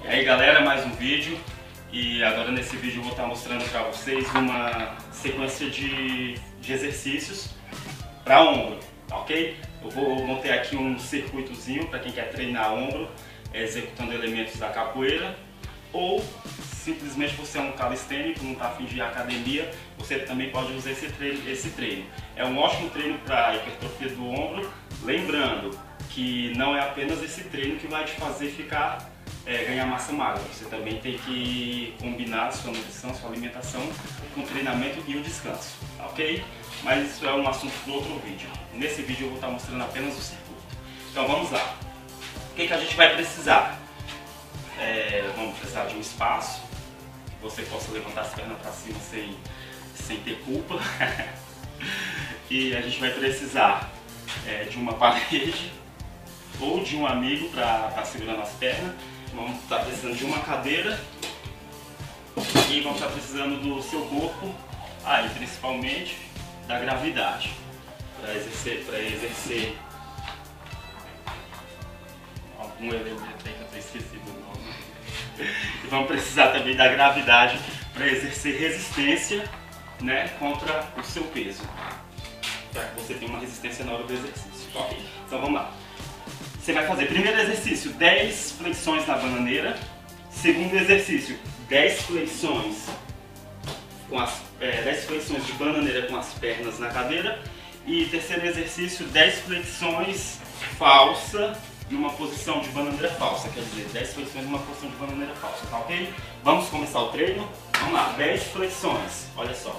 E aí galera, mais um vídeo. E agora nesse vídeo eu vou estar mostrando para vocês uma sequência de exercícios para ombro, ok? Eu vou montei aqui um circuitozinho para quem quer treinar ombro, executando elementos da capoeira, ou simplesmente você é um calistênico, não está afim de ir à academia, você também pode usar esse treino. É um ótimo treino para hipertrofia do ombro, lembrando que não é apenas esse treino que vai te fazer ganhar massa magra. Você também tem que combinar sua nutrição, sua alimentação com o treinamento e o descanso, ok? Mas isso é um assunto para outro vídeo. Nesse vídeo eu vou estar mostrando apenas o circuito. Então vamos lá. O que a gente vai precisar? Vamos precisar de um espaço, que você possa levantar as pernas para cima sem ter culpa. E a gente vai precisar de uma parede ou de um amigo para estar segurando as pernas. Vamos estar precisando de uma cadeira e vamos estar precisando do seu corpo, e principalmente da gravidade, para exercer algum elemento aí que eu estou esquecido o nome. E vamos precisar também da gravidade para exercer resistência, né, contra o seu peso, para que você tenha uma resistência na hora do exercício. Ok? Então vamos lá. Você vai fazer, primeiro exercício, 10 flexões na bananeira. Segundo exercício, 10 flexões de bananeira com as pernas na cadeira. E terceiro exercício, 10 flexões falsa numa posição de bananeira falsa. Quer dizer, 10 flexões numa posição de bananeira falsa, tá ok? Vamos começar o treino? Vamos lá, 10 flexões, olha só.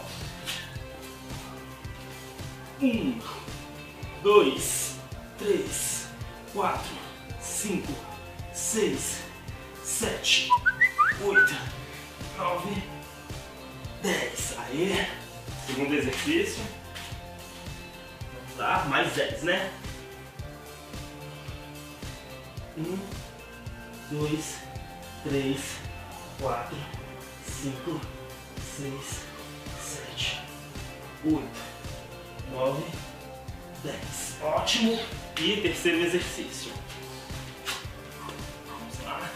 1, 2, 3, 4, 5, 6, 7, 8, 9, 10. Aí, segundo exercício. Vamos lá, mais 10, né? 1, 2, 3, 4, 5, 6, 7, 8, 9, 10. Ótimo! E terceiro exercício. Vamos lá.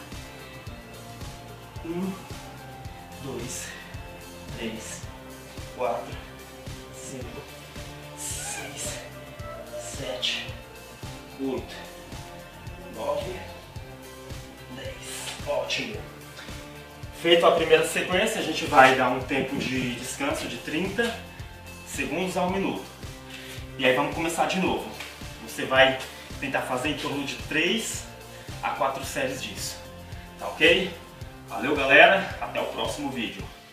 1, 2, 3, 4, 5, 6, 7, 8, 9, 10. Ótimo! Feito a primeira sequência, a gente vai dar um tempo de descanso de 30 segundos a 1 minuto. E aí vamos começar de novo. Você vai tentar fazer em torno de 3 a 4 séries disso. Tá ok? Valeu galera, até o próximo vídeo.